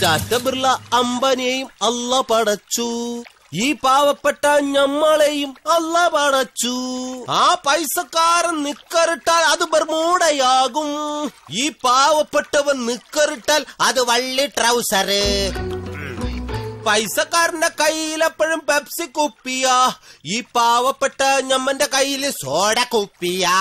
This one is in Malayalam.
ടാറ്റ ബിർള അംബാനിയെയും അല്ല പടച്ചു. ഈ പാവപ്പെട്ട ഞമ്മളെയും അല്ല പടച്ചു. ആ പൈസക്കാരൻ നിക്കറിട്ടാൽ അത് ബർമൂടയാകും. ഈ പാവപ്പെട്ടവൻ നിക്കറിട്ടാൽ അത് വള്ളി ട്രൗസറ്. പൈസക്കാരന്റെ കയ്യിലെപ്പോഴും പെപ്സി കുപ്പിയാ. ഈ പാവപ്പെട്ട ഞമ്മന്റെ കയ്യില് സോഡ കുപ്പിയാ.